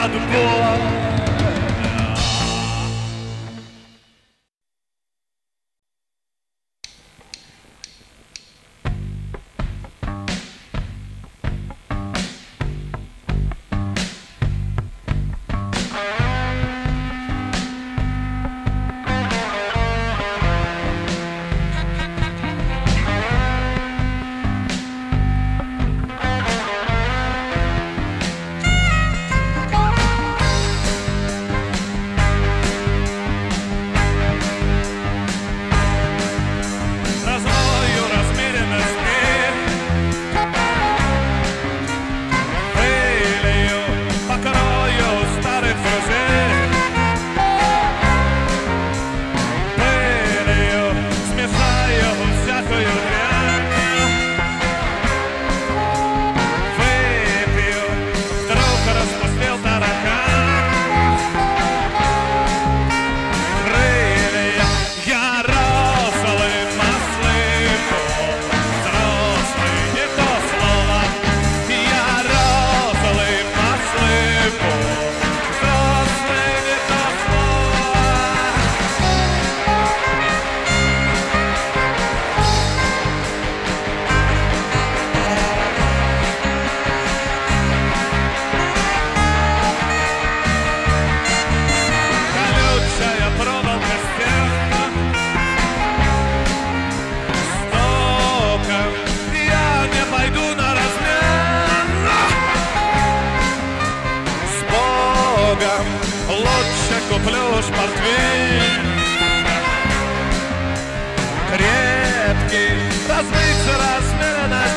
отбой. Куплю шпортвейн крепкий, размыться размеренность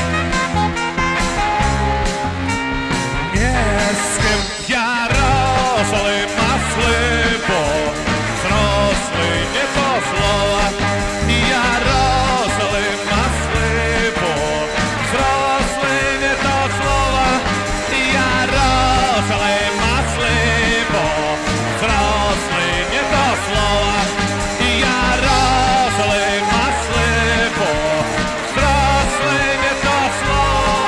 не с кем. Я розовый маслый бог, взрослый не то слово. Я розовый маслый бог, взрослый не то слово. Я розовый маслый бог, взрослый не то слово. Я розовый маслый бог, взрослый не то слово.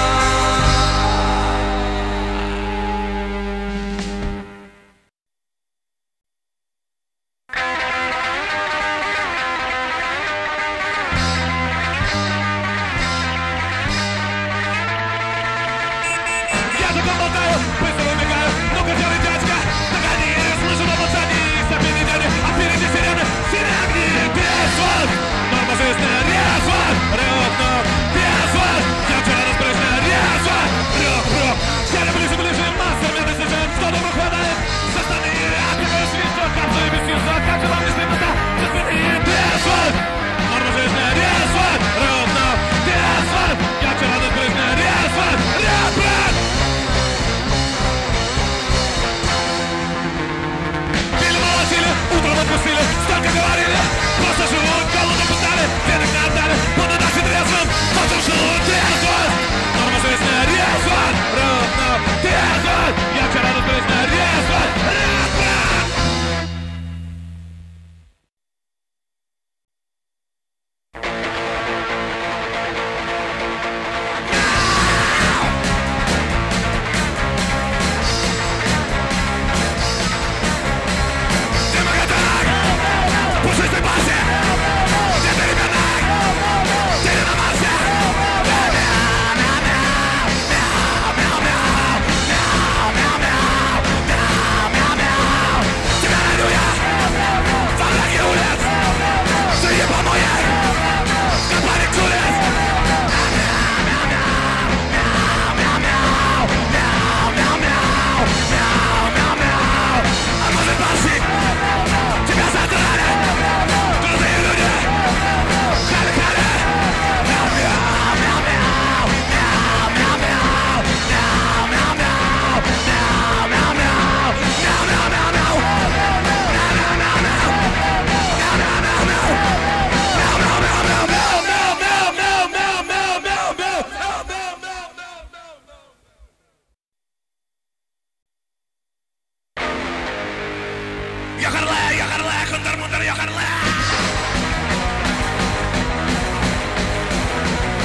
Я только болтаю, быстро убегаю, ну-ка делай, дядька, догони, слышу на молчании, стопили дяди, а впереди сирены, сирены, без вас, норма жизни, резво, рёвно, без вас, я вчера разбрызгну, резво, рёв, я люблю ближе, мастер, меня достижет, что добро хватает, со стороны, опять свинство, капсулы без чувства, как же вам не стыдно, со спины, без вас, норма жизни, резво, рёвно, без вас, я вчера разбрызгну, резво, рёв, утром отпустили, столько говорили, просто живут, голодно пытали, денег не отдали, буду нашим трезвым, потом живут трезво, норма жизни резво, ровно, трезво, я вчера тут жизни резво, резво.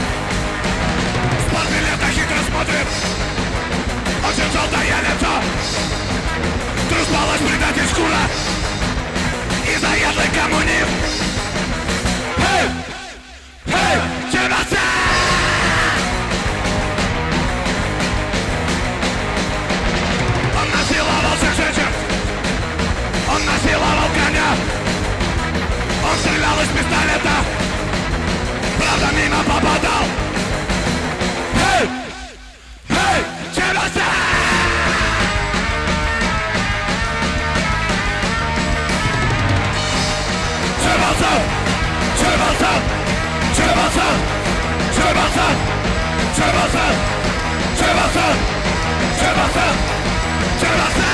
Очень желтое лицо. мимо попадал. Эй! Эй! Чебаса! Чебаса! Чебаса! Чебаса! Чебаса! Чебаса! Чебаса! Чебаса! Чебаса!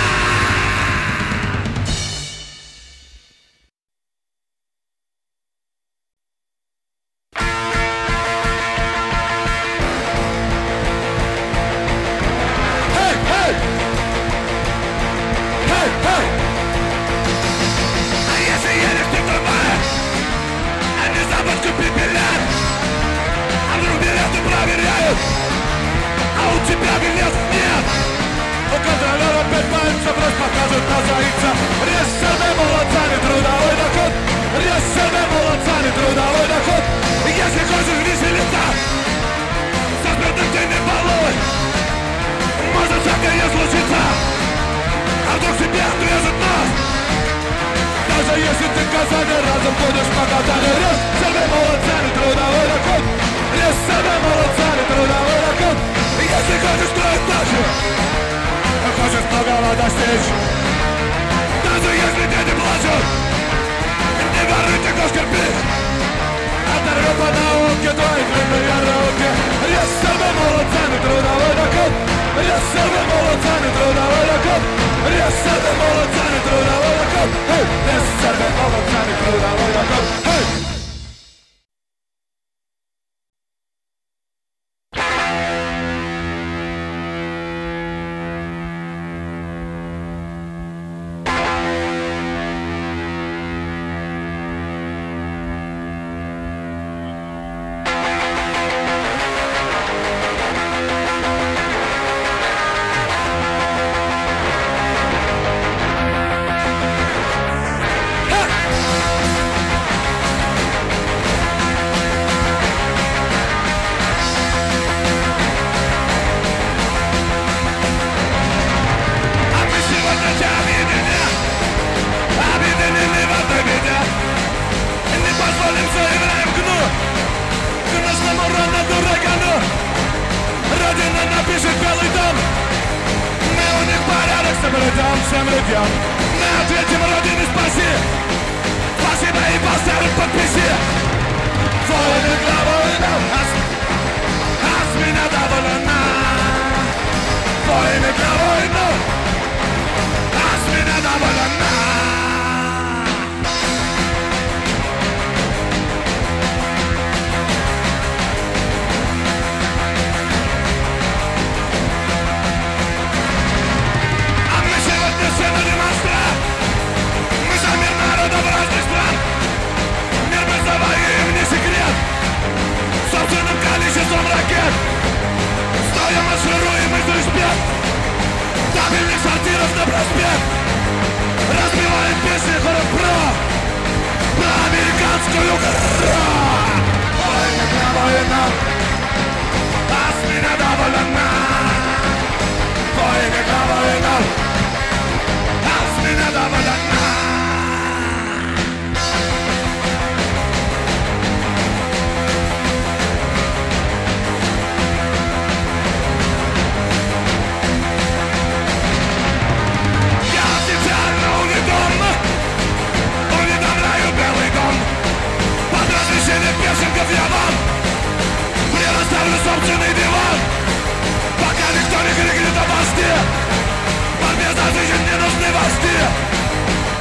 Всем людям мы ответим Родине спаси. Спасибо и поставим подписи. Воины главой нас меня довольно. Воины главой нас меня довольно. Мы за мир народов разных стран. Мир мы завоюем, не секрет, собственным количеством ракет. Стоя маршируем из респект табельных сортиров на проспект. Разбиваем песни хором про американскую кровь. Война, нас меня довольно. Война, меня довольно. Я официально уведомляю Белый дом. Под разрешение песенков я вам предоставлю собственный диван. Пока никто не крикнет о посте, победа жизнь не нужны вожди.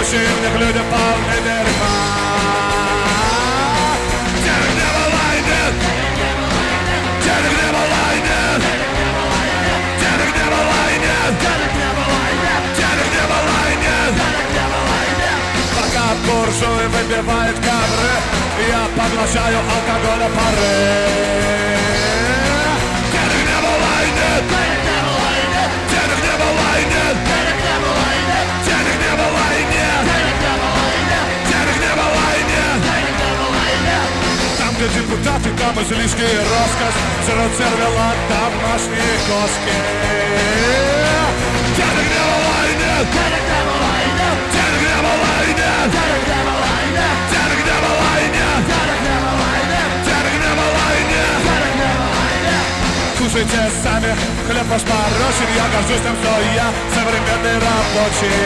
Мужчинных людям полный дерьма. Денег не было и нет. Денег не было и нет. Денег не было и нет. Денег не было и нет. Пока буржуи выпивают ковры, я поглощаю алкоголя пары. Денег не было и нет. Денег не было и нет. Денег не было и нет. Денег не было и нет. Там, где депутаты, там излишки и роскошь, жрут сервелат домашние кошки. Денег не было и нет. Денег не было и нет. Денег не было и нет. Денег не было и нет. Денег не было и нет. Кушайте сами, хлеб ваш порочен. Я горжусь тем, что я современный рабочий.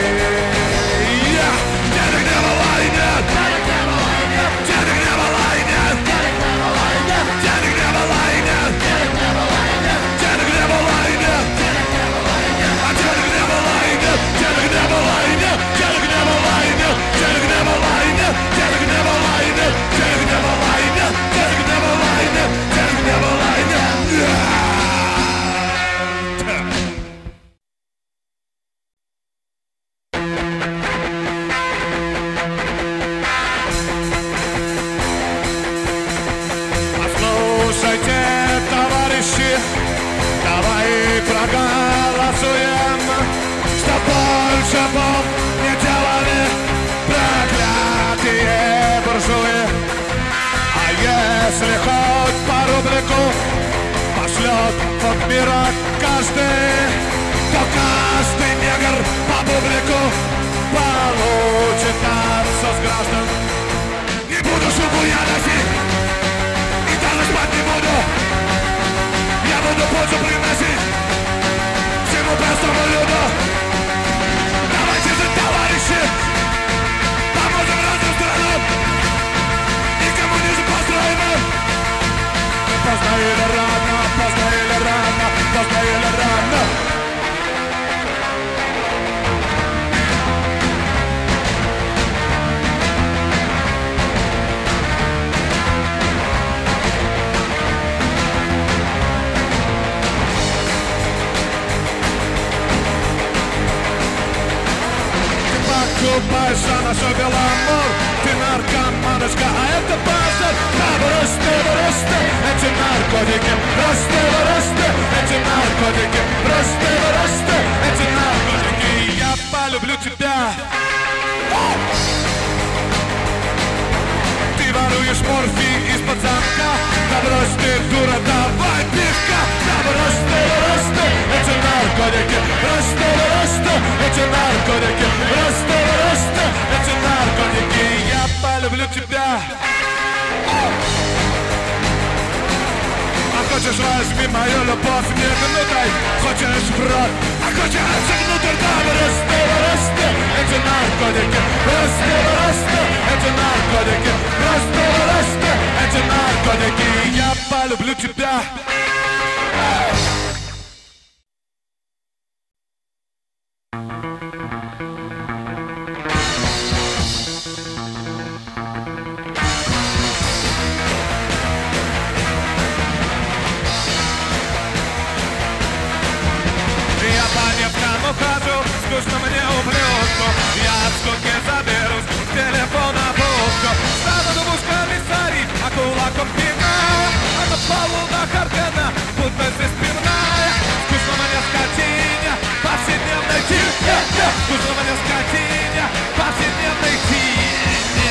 Денег не было и нет. Денег не было и нет. Денег не было и нет. Денег не было и нет. Денег не было и нет. А денег не было и нет. Денег не было и нет. Денег не было и нет. Денег не было и нет. Денег не было и нет. Денег не было и нет. Денег не было и нет. Денег не было и нет. Послушайте, товарищи, давай проголосуем, что больше бомб не делали проклятые буржуи. А если хоть по рублику пошлет от мира каждый, то каждый негр по бублику получит от сограждан. Не буду шубу я носить, и даже спать не буду. Я буду пользу приносить всему простому люду. Давайте же, товарищи, поможем разным странам и коммунизм построим. Поздно или рано, поздно или рано, поздно или рано. Покупаешь на нашу Беломор, ты наркоманочка, а это базар. Просто, эти наркотики, просто, эти наркотики, просто, эти наркотики. Я полюблю тебя. Ты воруешь морфий из-под замка. Да брось ты, дура, давай пивка. Да просто, эти наркотики, просто, эти наркотики, просто, эти наркотики. Я полюблю тебя. А хочешь, возьми мою любовь не минутой. Хочешь в рот, а хочешь внутрь. Да просто, эти наркотики, просто, эти наркотики, просто, эти наркотики. Я полюблю тебя. Ухожу, скучно мне ублюдку. Я от скуки заберусь в телефона будку. Стану думушка комиссарий, а кулаком пинаю. А на полу на Хардена, будто здесь пивная. Скучно мне скотиня, повседневной тине. Скучно мне скотиня, повседневной тине.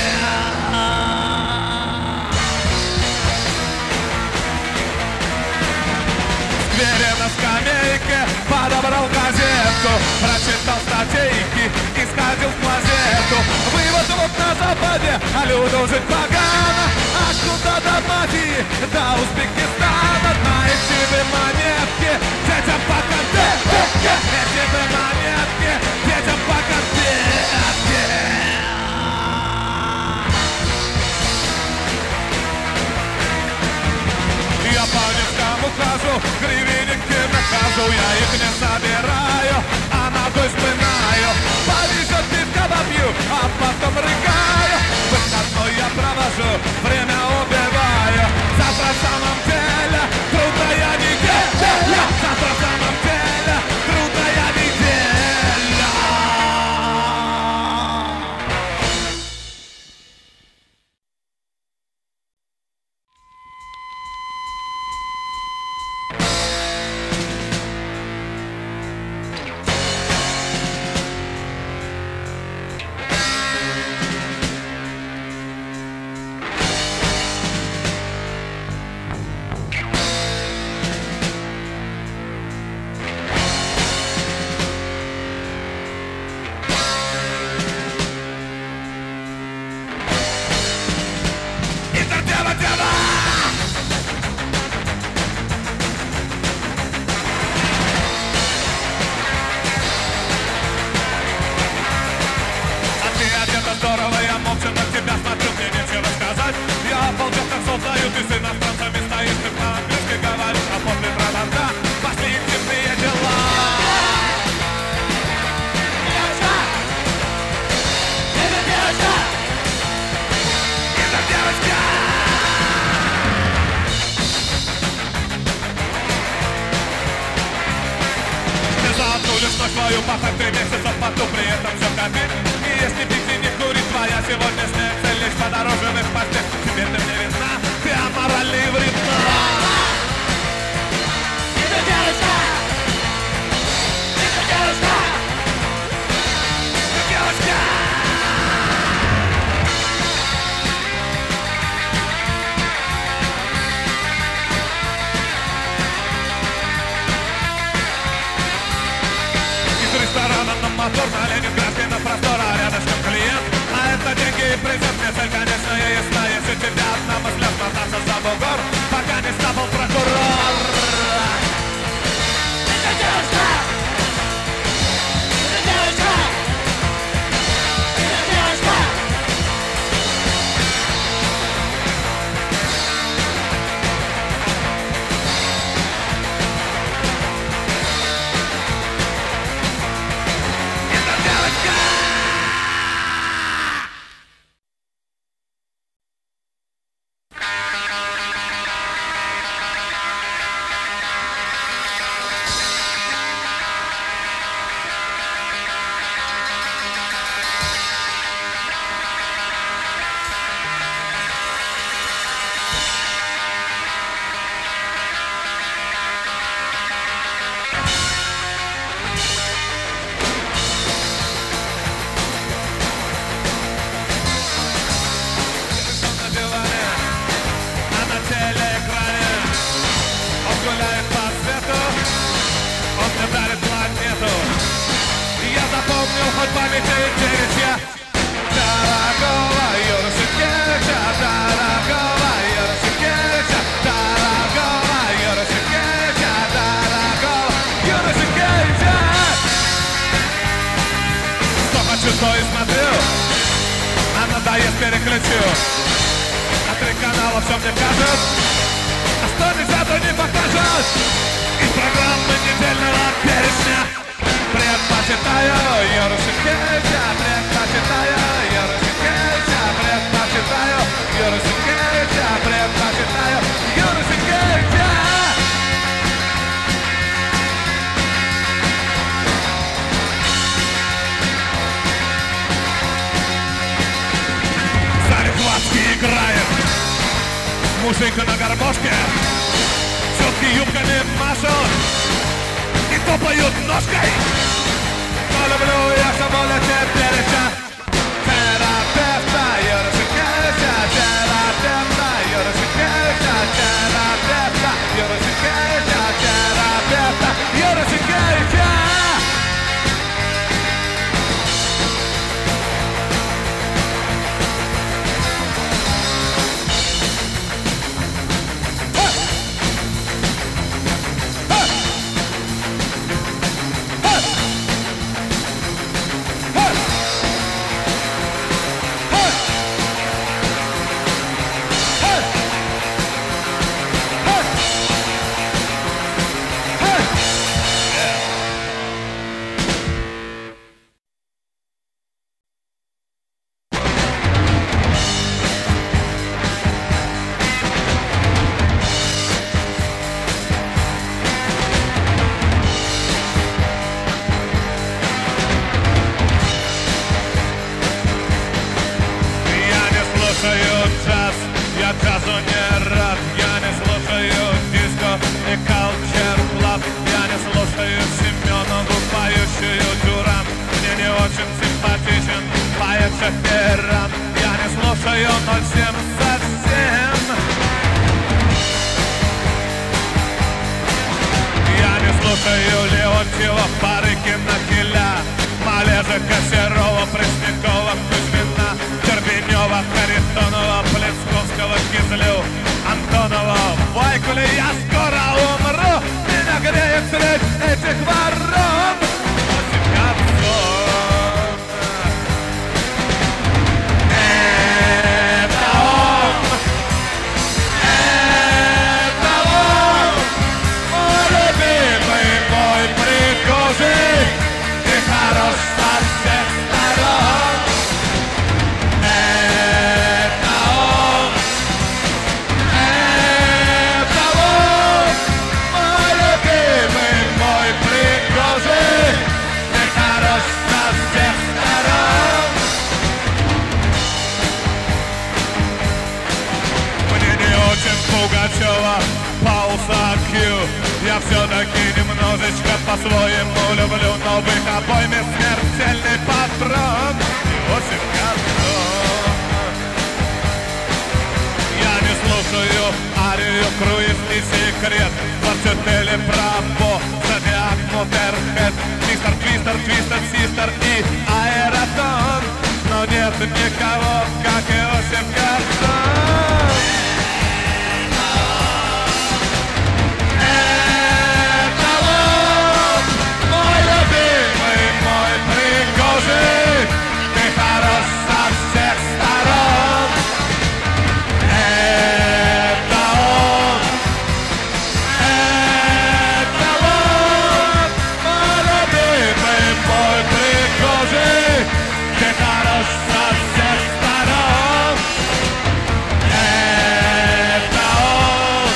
В сквере на скамейке подобрал газетку, прочитал статейки и сходил в клозетку. Вывод вот на западе, а люду жить погано. А куда до мафии, до Узбекистана. Знаете вы монетки, детям по конфетке. Эти вы монетки, детям по конфетке. Я по Невскому хожу, гривенники нахожу. Я их не собираю, а ногой спинаю. Повезет пивка пью, а потом рыгаю. Выходной я провожу, время убиваю. Завтра в самом деле трудная неделя. Завтра в самом деле трудная неделя. Здорово, я молча на тебя смотрю, мне нечего сказать. Я полчаса таксов даю, ты с иностранцами стоишь, ты по-английски говоришь, а после тра-та-та пошли интимные дела. Девочка! Это девочка! Это девочка! Ты за одну лишь ночь твою пахать 3 месяца в поту, при этом все копить. И если пить и не курить, твоя сегодняшняя цель лишь подороженных постель. Теперь ты мне видна, ты аморальна и вредна. Это девочка! Это девочка! Это девочка! Из ресторана на мотор, на Ленинградской на простор, а рядышком клиент. А это деньги и призыв, мысль, конечно, и ясна. Если тебя одна мысль мотаться за бугор, пока не стапал прокурор. Это девочка! Это девочка! Это девочка! Это девочка! На диване, а на телеэкране он гуляет по свету, он мне дарит планету. И я запомнил хоть памяти девичья. Дорогого Юры Сенкевича, дорогого Юры Сенкевича, дорогого Юры Сенкевича, дорогого Юры Сенкевича. Что хочу, то и смотрю, а надоест переключу. На 3 канала все мне кажут, а что нельзя, то не покажут. Из программы недельного перечня предпочитаю Юру Сенкевича, предпочитаю Юру Сенкевича, предпочитаю Юру Сенкевича, предпочитаю Юру Сенкевича. Зарихватский играет, мужик на гармошке, тетки юбками машут и топают ножкой. Но люблю я самолете переча. Терапевта Юры Сенкевича, терапевта Юры Сенкевича, терапевта Юры Сенкевича, терапевта Юры Сенкевича. слушаю 077. Я не слушаю Леонтьева, Барыкина, Киля, Малежика, Серова, Преснякова, Кузьмина, Чербенева, Харитонова, Плесковского, Кизлю, Антонова, Вайкуля. Я скоро умру, меня греет средь этих ворон. Пугачева, Пауса, Кью. Я все-таки немножечко по-своему люблю новых обойме смертельный патрон. Очень картон. Я не слушаю арию, круиз и секрет, Марчетели, Браво, Зодиак, Мотерхед, Мистер Твистер, Твистер, Систер и Аэротон. Но нет никого, как Иосиф Картон. Ты хорош со всех сторон. Это он, мой любимый, мой пригожий. Ты хорош со всех сторон. Это он,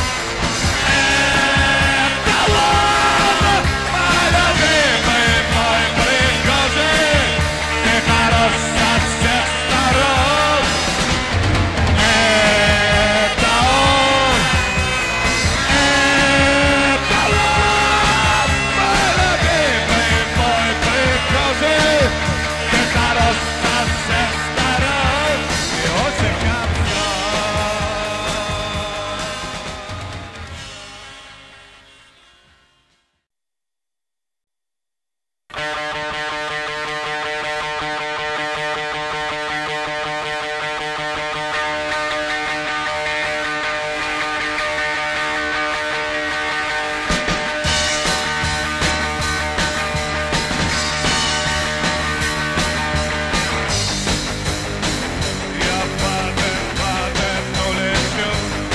мой любимый, мой пригожий. Ты хорош со всех сторон. Это он, мой любимый, мой пригожий. Ты хорош со всех сторон и очень капсон. Я падаю, но лечу,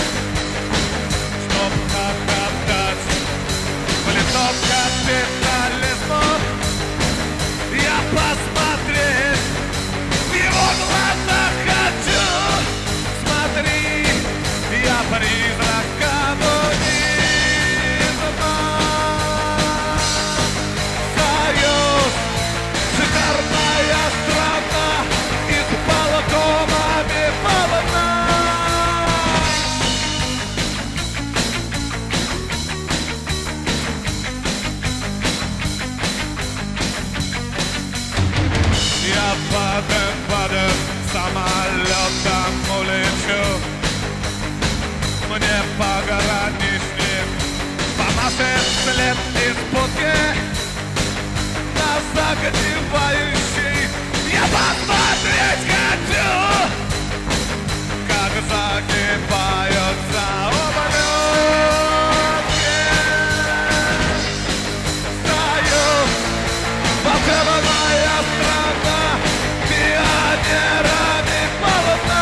чтоб хохотать в лицо капитализму. Я посмотреть в его глаза хочу. Смотри, я призрак коммунизма. Союз, шикарная страна, из балконами полна. Я падаю, самолетом улечу. Мне пограничник помашет вслед из будки нас загнивающий. Я посмотреть хочу, как загибаются ублюдки. Союз, волшебная страна, пионерами полна.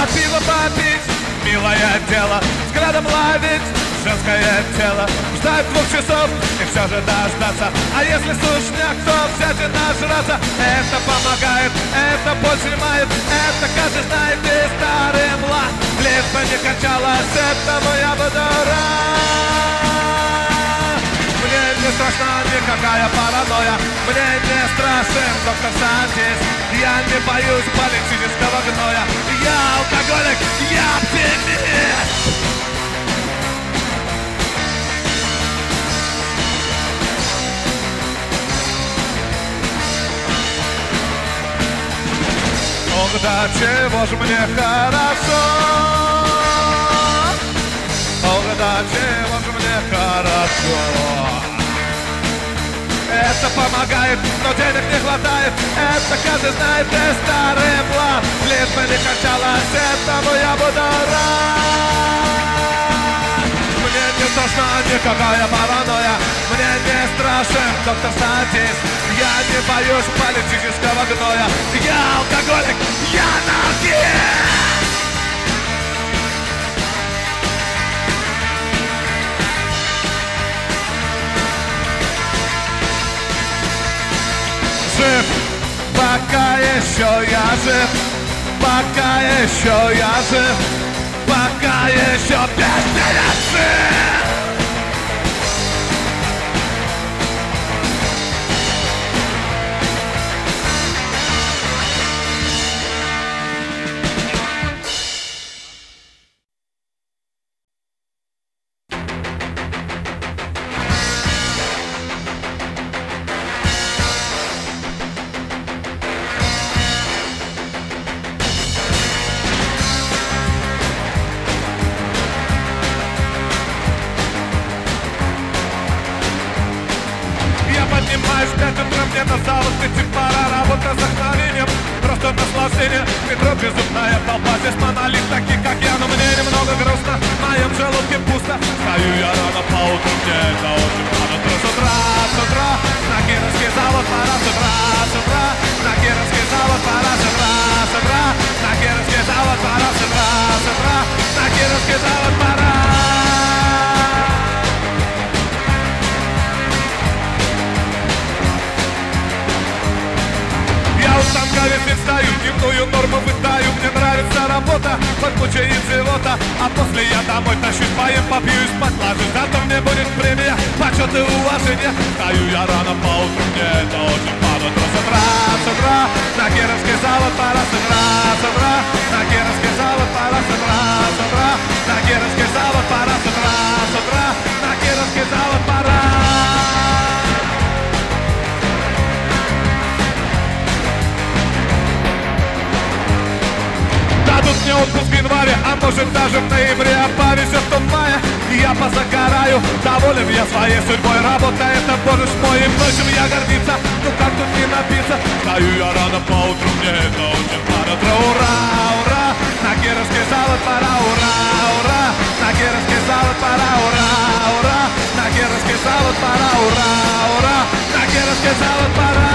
а пиво попить, милое дело, взглядом ловить женское тело, ждать 2 часов и все же дождаться. А если сушняк, то взять и нажраться. Это помогает, это поднимает, это каждый знает и старый млад. Лишь бы не кончалось, этому я буду рад. Мне не страшна никакая паранойя, мне не страшен доктор Сантис. Я не боюсь политического гноя, я алкоголик, я оптимист. Да чего ж мне хорошо, ох, да чего ж мне хорошо. Это помогает, но денег не хватает, это каждый знает, и старый план. Лишь бы не кончалось, этому я буду рад. Мне не страшна никакая паранойя, мне не страшен доктор Сантис. Я не боюсь политического гноя, я алкоголик, я анархист. Жив, пока еще я жив, пока еще я жив, пока еще бессмертен жив. Поднимаюсь в 5 утра, мне на завод идти пора. Работа за вдохновением, просто наслаждение. Метро безумная толпа, здесь монолит таких, как я. Но мне немного грустно, в моем желудке пусто. Встаю я рано по утру, мне это очень рано. С утра, на Кировский завод пора. С утра, на Кировский завод пора. С утра, на Кировский завод пора. С утра, на Кировский завод пора. Станка весь стою, дневную норму выдаю. Мне нравится работа, хоть мучает живота. А после я домой тащусь, поем, попью и спать ложусь. Зато мне будет премия, почет и уважение. Встаю я рано по утру, мне это очень падает. С утра, на Кировский завод пора. С утра, на Кировский завод пора. С утра, на Кировский завод пора. С утра, на Кировский завод пора. Дадут мне отпуск в январе, а может даже в ноябре. А повезет в мае, и я позагораю. Доволен я своей судьбой, работа это боже ж мой. И мной семья гордится, ну как тут не напиться. Встаю я рано по утру, мне это очень пора. Ура, ура, на Кировский завод пора. Ура, ура, на Кировский завод пора. Ура, ура, на Кировский завод пора. Ура, ура, на Кировский завод пора.